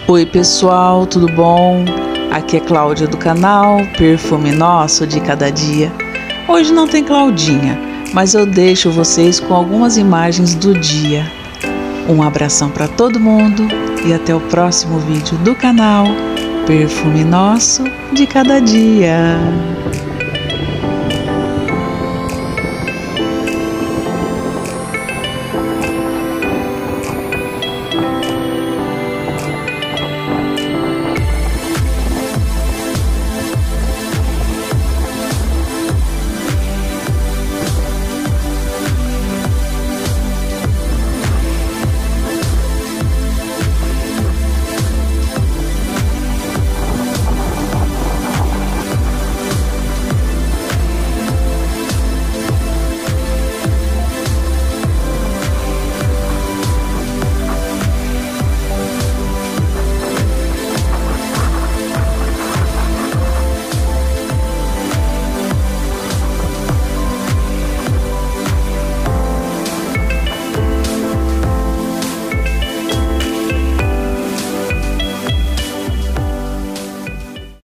Oi pessoal, tudo bom? Aqui é Cláudia do canal Perfume Nosso de Cada Dia. Hoje não tem Claudinha, mas eu deixo vocês com algumas imagens do dia. Um abração para todo mundo e até o próximo vídeo do canal Perfume Nosso de Cada Dia.